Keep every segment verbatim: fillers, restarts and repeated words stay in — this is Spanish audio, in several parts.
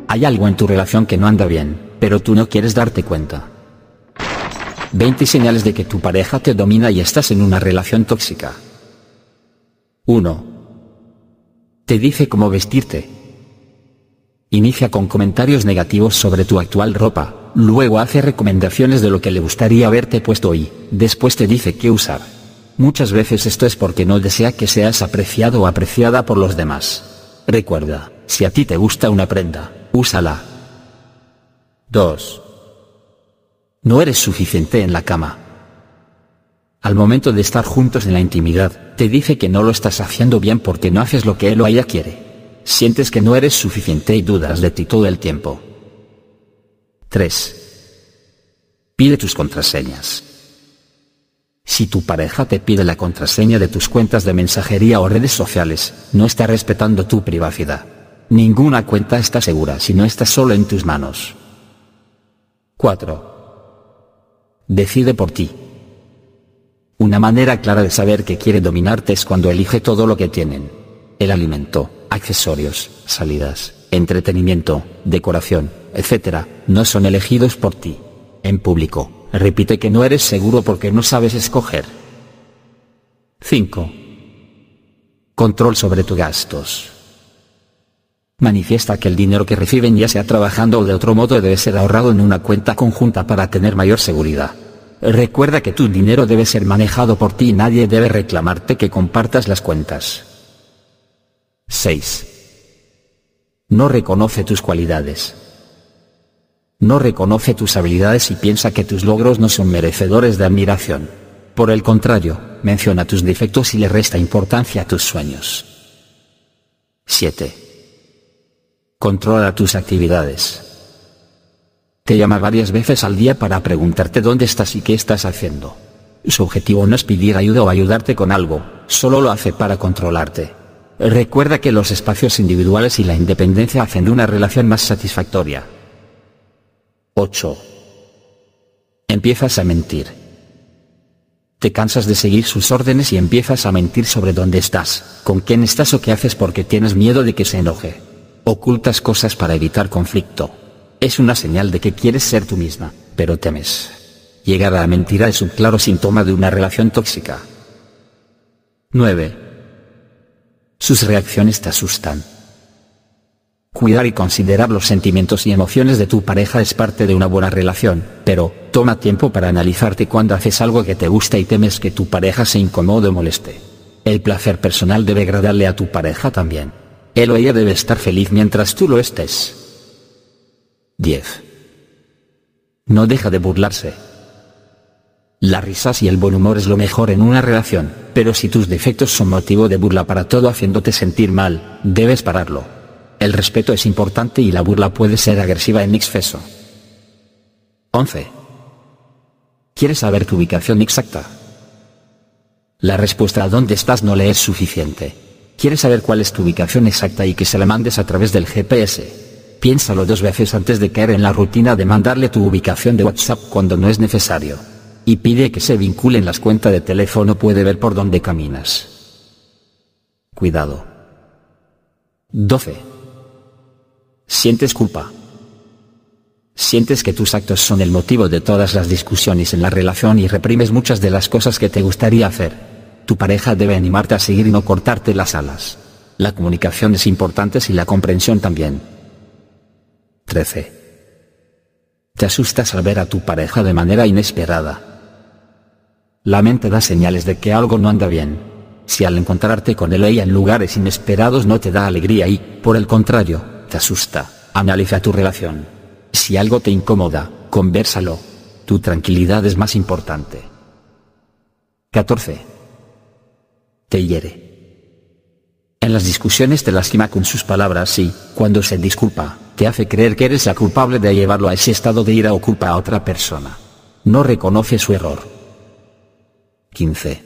Hay algo en tu relación que no anda bien, pero tú no quieres darte cuenta. veinte señales de que tu pareja te domina y estás en una relación tóxica. uno. Te dice cómo vestirte. Inicia con comentarios negativos sobre tu actual ropa, luego hace recomendaciones de lo que le gustaría haberte puesto y, después te dice qué usar. Muchas veces esto es porque no desea que seas apreciado o apreciada por los demás. Recuerda, si a ti te gusta una prenda, úsala. dos. No eres suficiente en la cama. Al momento de estar juntos en la intimidad, te dice que no lo estás haciendo bien porque no haces lo que él o ella quiere. Sientes que no eres suficiente y dudas de ti todo el tiempo. tres. Pide tus contraseñas. Si tu pareja te pide la contraseña de tus cuentas de mensajería o redes sociales, no está respetando tu privacidad. Ninguna cuenta está segura si no está solo en tus manos. cuatro. Decide por ti. Una manera clara de saber que quiere dominarte es cuando elige todo lo que tienen. El alimento, accesorios, salidas, entretenimiento, decoración, etcétera, no son elegidos por ti. En público, repite que no eres seguro porque no sabes escoger. cinco. Control sobre tus gastos. Manifiesta que el dinero que reciben, ya sea trabajando o de otro modo, debe ser ahorrado en una cuenta conjunta para tener mayor seguridad. Recuerda que tu dinero debe ser manejado por ti y nadie debe reclamarte que compartas las cuentas. seis. No reconoce tus cualidades. No reconoce tus habilidades y piensa que tus logros no son merecedores de admiración. Por el contrario, menciona tus defectos y le resta importancia a tus sueños. siete. Controla tus actividades. Te llama varias veces al día para preguntarte dónde estás y qué estás haciendo. Su objetivo no es pedir ayuda o ayudarte con algo, solo lo hace para controlarte. Recuerda que los espacios individuales y la independencia hacen de una relación más satisfactoria. ocho. Empiezas a mentir. Te cansas de seguir sus órdenes y empiezas a mentir sobre dónde estás, con quién estás o qué haces porque tienes miedo de que se enoje. Ocultas cosas para evitar conflicto. Es una señal de que quieres ser tú misma, pero temes. Llegar a la mentira es un claro síntoma de una relación tóxica. nueve. Sus reacciones te asustan. Cuidar y considerar los sentimientos y emociones de tu pareja es parte de una buena relación, pero toma tiempo para analizarte cuando haces algo que te gusta y temes que tu pareja se incomode o moleste. El placer personal debe agradarle a tu pareja también. Él o ella debe estar feliz mientras tú lo estés. diez. No deja de burlarse. Las risas y el buen humor es lo mejor en una relación, pero si tus defectos son motivo de burla para todo haciéndote sentir mal, debes pararlo. El respeto es importante y la burla puede ser agresiva en exceso. once. ¿Quieres saber tu ubicación exacta? La respuesta a dónde estás no le es suficiente. ¿Quieres saber cuál es tu ubicación exacta y que se la mandes a través del G P S? Piénsalo dos veces antes de caer en la rutina de mandarle tu ubicación de WhatsApp cuando no es necesario. Y pide que se vinculen las cuentas de teléfono, puede ver por dónde caminas. Cuidado. doce. Sientes culpa. Sientes que tus actos son el motivo de todas las discusiones en la relación y reprimes muchas de las cosas que te gustaría hacer. Tu pareja debe animarte a seguir y no cortarte las alas. La comunicación es importante y la comprensión también. trece. Te asustas al ver a tu pareja de manera inesperada. La mente da señales de que algo no anda bien. Si al encontrarte con él o ella en lugares inesperados no te da alegría y, por el contrario, te asusta, analiza tu relación. Si algo te incomoda, convérsalo. Tu tranquilidad es más importante. catorce. Te hiere. En las discusiones te lastima con sus palabras y, cuando se disculpa, te hace creer que eres la culpable de llevarlo a ese estado de ira o culpa a otra persona. No reconoce su error. quince.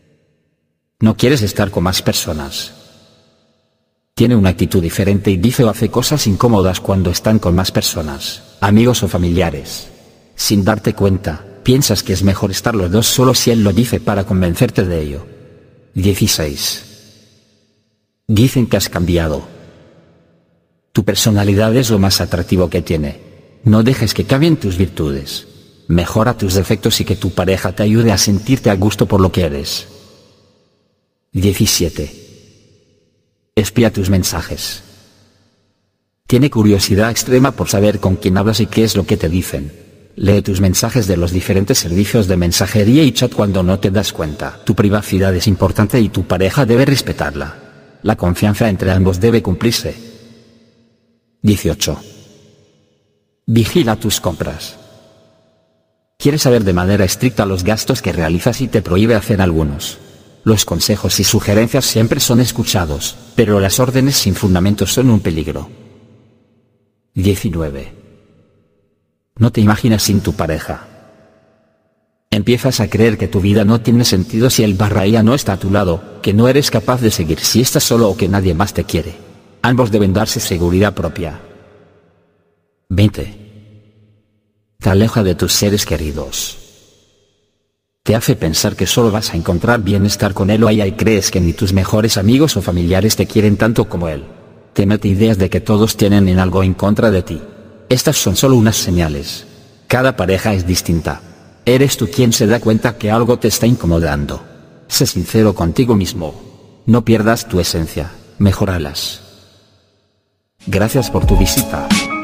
No quieres estar con más personas. Tiene una actitud diferente y dice o hace cosas incómodas cuando están con más personas, amigos o familiares. Sin darte cuenta, piensas que es mejor estar los dos solos si él lo dice para convencerte de ello. dieciséis. Dicen que has cambiado. Tu personalidad es lo más atractivo que tiene. No dejes que cambien tus virtudes. Mejora tus defectos y que tu pareja te ayude a sentirte a gusto por lo que eres. diecisiete. Espía tus mensajes. Tiene curiosidad extrema por saber con quién hablas y qué es lo que te dicen. Lee tus mensajes de los diferentes servicios de mensajería y chat cuando no te das cuenta. Tu privacidad es importante y tu pareja debe respetarla. La confianza entre ambos debe cumplirse. dieciocho. Vigila tus compras. Quiere saber de manera estricta los gastos que realizas y te prohíbe hacer algunos. Los consejos y sugerencias siempre son escuchados, pero las órdenes sin fundamento son un peligro. diecinueve. No te imaginas sin tu pareja. Empiezas a creer que tu vida no tiene sentido si el barra ella no está a tu lado, que no eres capaz de seguir si estás solo o que nadie más te quiere. Ambos deben darse seguridad propia. veinte. Te aleja de tus seres queridos. Te hace pensar que solo vas a encontrar bienestar con él o ella y crees que ni tus mejores amigos o familiares te quieren tanto como él. Te mete ideas de que todos tienen en algo en contra de ti. Estas son solo unas señales. Cada pareja es distinta. Eres tú quien se da cuenta que algo te está incomodando. Sé sincero contigo mismo. No pierdas tu esencia, mejóralas. Gracias por tu visita.